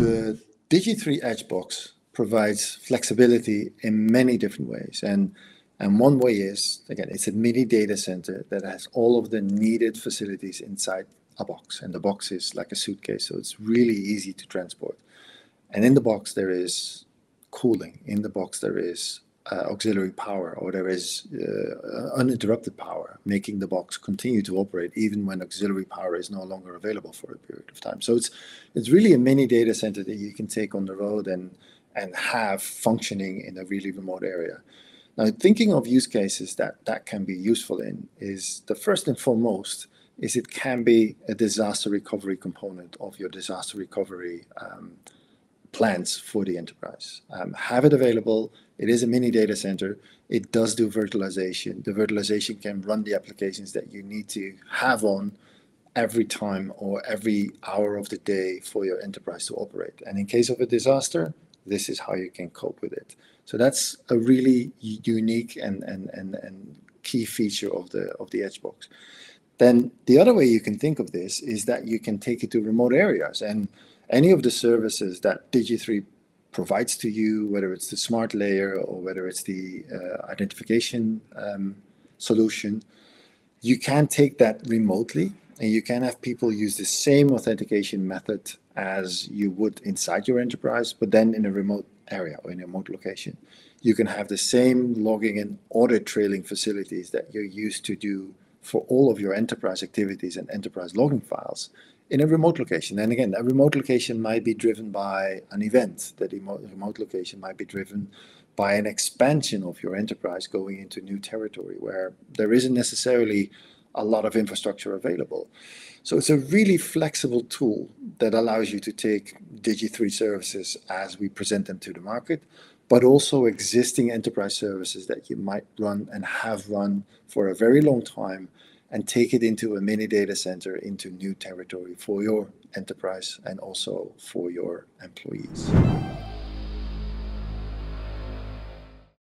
The DG3 Edge Box provides flexibility in many different ways. And one way is, again, it's a mini data center that has all of the needed facilities inside a box. And the box is like a suitcase, so it's really easy to transport. And in the box, there is cooling. In the box, there is auxiliary power, or there is uninterrupted power, making the box continue to operate even when auxiliary power is no longer available for a period of time. So it's really a mini data center that you can take on the road and have functioning in a really remote area. Now, thinking of use cases that can be useful in is, the first and foremost is, it can be a disaster recovery component of your disaster recovery plans for the enterprise. Have it available. It is a mini data center. It does do virtualization. The virtualization can run the applications that you need to have on every time or every hour of the day for your enterprise to operate. And in case of a disaster, this is how you can cope with it. So that's a really unique and key feature of the Edge Box. Then the other way you can think of this is that you can take it to remote areas, and any of the services that DigiThree provides to you, whether it's the smart layer or whether it's the identification solution, you can take that remotely, and you can have people use the same authentication method as you would inside your enterprise, but then in a remote area or in a remote location. You can have the same logging and audit trailing facilities that you're used to do for all of your enterprise activities and enterprise logging files in a remote location. And again, that remote location might be driven by an event. That remote location might be driven by an expansion of your enterprise going into new territory where there isn't necessarily a lot of infrastructure available. So it's a really flexible tool that allows you to take DigiThree services as we present them to the market, but also existing enterprise services that you might run and have run for a very long time, and take it into a mini data center into new territory for your enterprise and also for your employees.